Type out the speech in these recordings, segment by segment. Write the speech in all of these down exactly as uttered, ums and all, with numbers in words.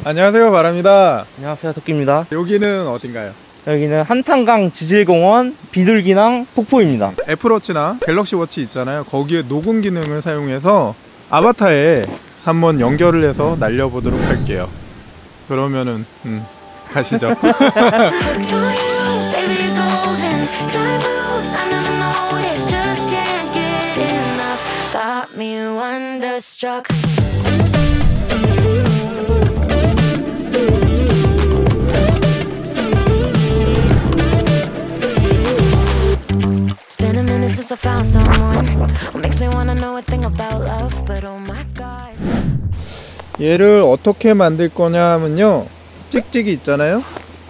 안녕하세요, 바람입니다. 안녕하세요, 토끼입니다. 여기는 어딘가요? 여기는 한탄강 지질공원 비둘기낭 폭포입니다. 애플워치나 갤럭시워치 있잖아요. 거기에 녹음 기능을 사용해서 아바타에 한번 연결을 해서 날려보도록 할게요. 그러면은 음, 가시죠. I found someone who makes me wanna know a thing about love, but oh my god. 얘를 어떻게 만들 거냐 하면요, 찍찍이 있잖아요.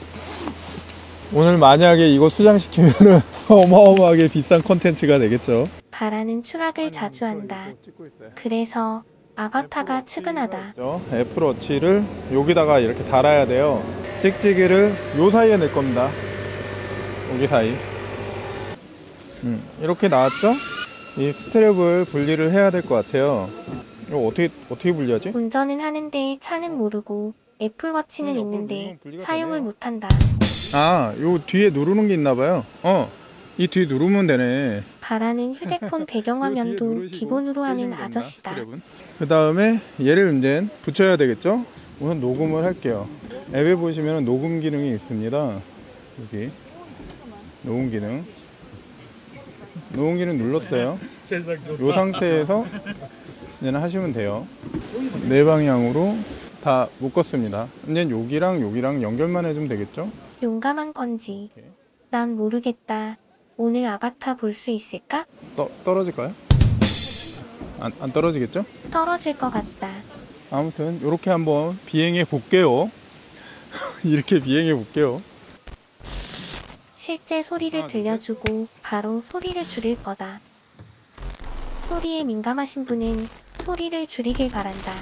오늘 만약에 이거 수장시키면은 어마어마하게 비싼 컨텐츠가 되겠죠. 바라는 추락을 자주 한다. 그래서 아바타가 측은하다. 애플워치를 여기다가 이렇게 달아야 돼요. 찍찍이를 요 사이에 낼 겁니다. 여기 사이. 음, 이렇게 나왔죠? 이 스트랩을 분리를 해야 될 것 같아요. 이거 어떻게 어떻게 분리하지? 운전은 하는데 차는 모르고 애플워치는 있는데 사용을 못한다. 아, 요 뒤에 누르는 게 있나봐요. 어, 이 뒤 누르면 되네. 바라는 휴대폰 배경화면도 기본으로 하는 아저씨다. 그 다음에 얘를 이제 붙여야 되겠죠? 우선 녹음을 할게요. 앱에 보시면 녹음 기능이 있습니다. 여기 녹음 기능. 녹음 기능 눌렀어요. 이 상태에서 이제는 하시면 돼요. 네 방향으로 다 묶었습니다. 이제 여기랑 여기랑 연결만 해주면 되겠죠? 용감한 건지 난 모르겠다. 오늘 아바타 볼 수 있을까? 떠, 떨어질까요? 안, 안 떨어지겠죠? 떨어질 것 같다. 아무튼 이렇게 한번 비행해 볼게요. 이렇게 비행해 볼게요. 실제 소리를 들려주고 바로 소리를 줄일 거다. 소리에 민감하신 분은 소리를 줄이길 바란다.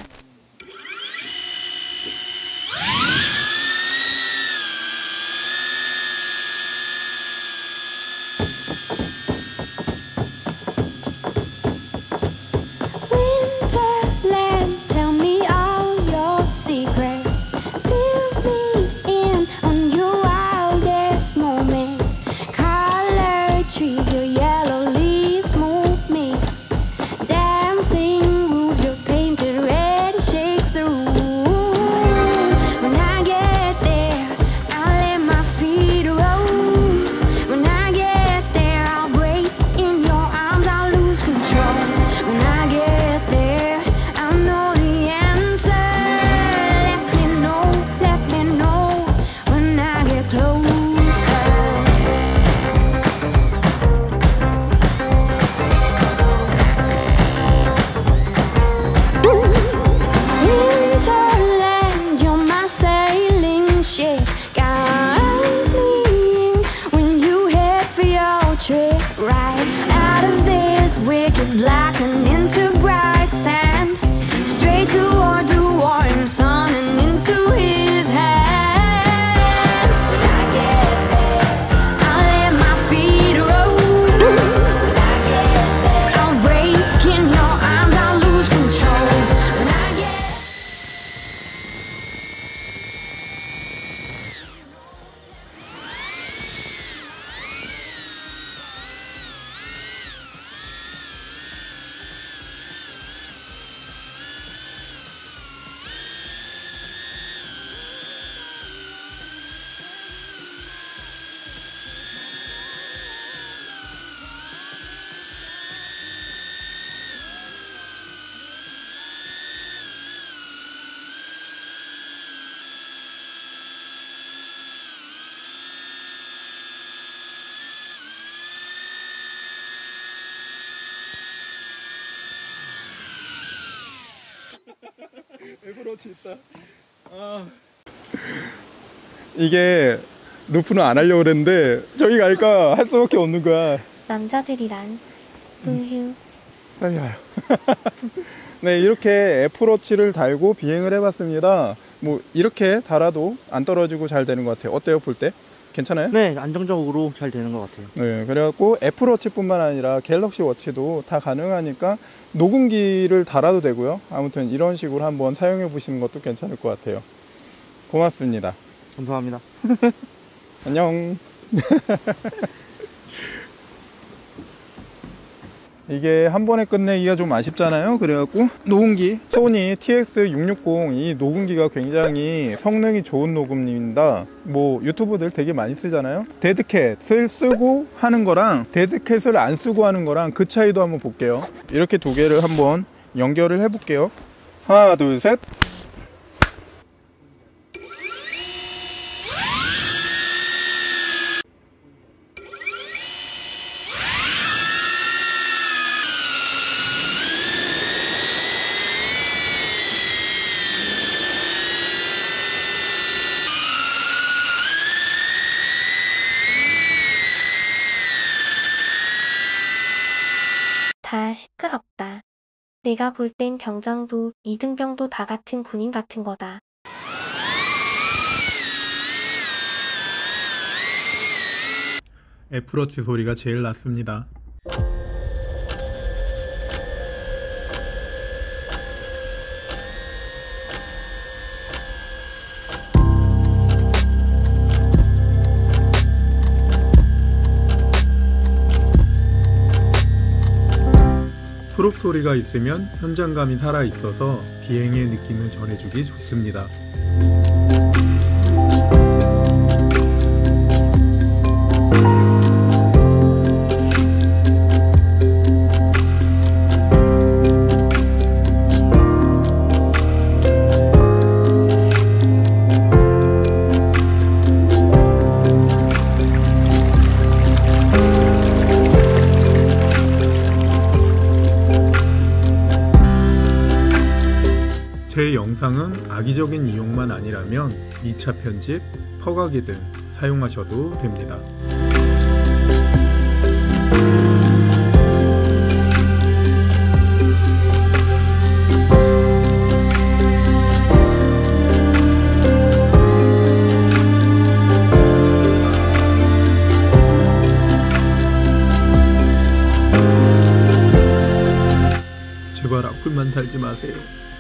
애플워치 있다. 아. 이게 루프는 안 하려고 그랬는데 저기 가니까 할 수밖에 없는 거야. 남자들이란 우휴. 빨리 와요. 네, 이렇게 애플워치를 달고 비행을 해봤습니다. 뭐 이렇게 달아도 안 떨어지고 잘 되는 것 같아요. 어때요, 볼 때? 괜찮아요? 네, 안정적으로 잘 되는 것 같아요. 네, 그래갖고 애플워치뿐만 아니라 갤럭시 워치도 다 가능하니까 녹음기를 달아도 되고요. 아무튼 이런 식으로 한번 사용해 보시는 것도 괜찮을 것 같아요. 고맙습니다. 감사합니다. 안녕. 이게 한 번에 끝내기가 좀 아쉽잖아요. 그래갖고 녹음기 소니 티엑스 육백육십, 이 녹음기가 굉장히 성능이 좋은 녹음기입니다. 뭐 유튜브들 되게 많이 쓰잖아요. 데드캣을 쓰고 하는 거랑 데드캣을 안 쓰고 하는 거랑 그 차이도 한번 볼게요. 이렇게 두 개를 한번 연결을 해 볼게요. 하나 둘 셋. 다 시끄럽다. 내가 볼 땐 경장도 이등병도 다 같은 군인 같은 거다. 애플워치 소리가 제일 낫습니다. 프롭 소리가 있으면 현장감이 살아있어서 비행의 느낌을 전해주기 좋습니다. 제 영상은 악의적인 이용만 아니라면 이 차 편집, 퍼가기 등 사용하셔도 됩니다. 제발 악플만 달지 마세요.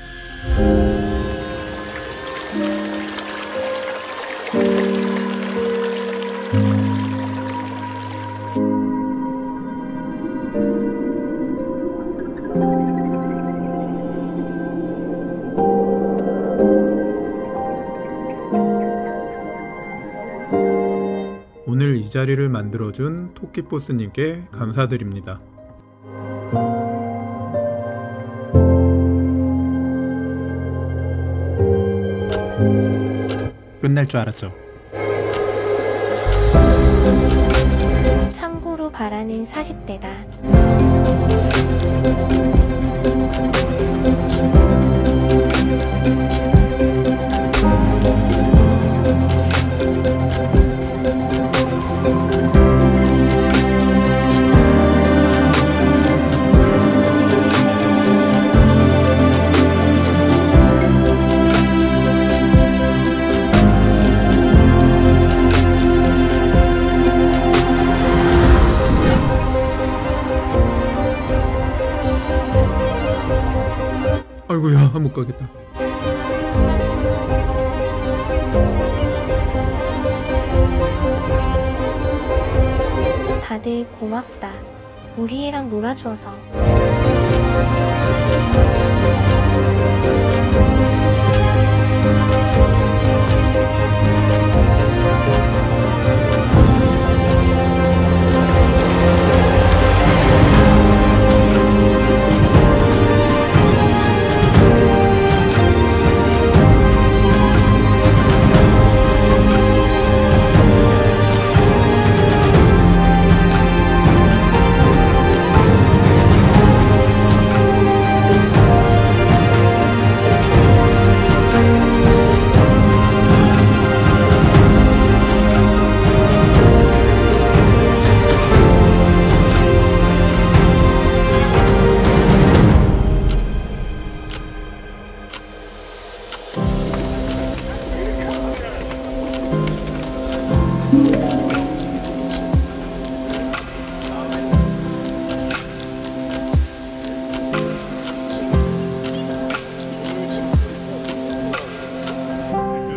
오늘 이 자리를 만들어준 토끼보스님께 감사드립니다. 끝날 줄 알았죠. 참고로 바라는 사십 대다. 아이고야, 못 가겠다. 다들 고맙다. 우리 애랑 놀아줘서.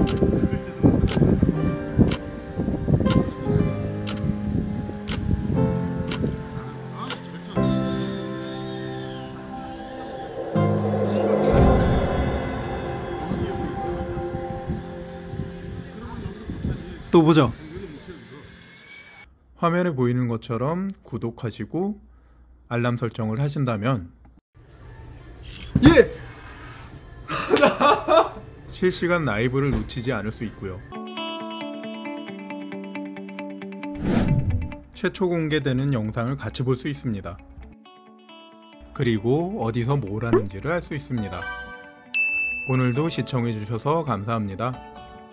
또 보죠. 화면에 보이는 것처럼 구독하시고 알람 설정을 하신다면 예! 실시간 라이브를 놓치지 않을 수 있고요. 최초 공개되는 영상을 같이 볼 수 있습니다. 그리고 어디서 뭘 하는지를 알 수 있습니다. 오늘도 시청해주셔서 감사합니다.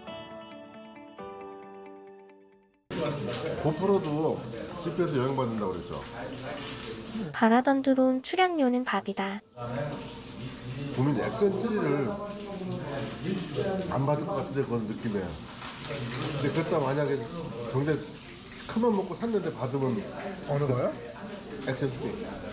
고프로도 지피에스 여행 받는다고 그랬죠. 바라던 드론 출연료는 밥이다. 보면 액션 쓰리를 안 받을 것 같은데 그런 느낌이에요. 근데 그렇다 만약에 정작 큰맘 먹고 샀는데 받으면 어느 거요? 액션 쓰리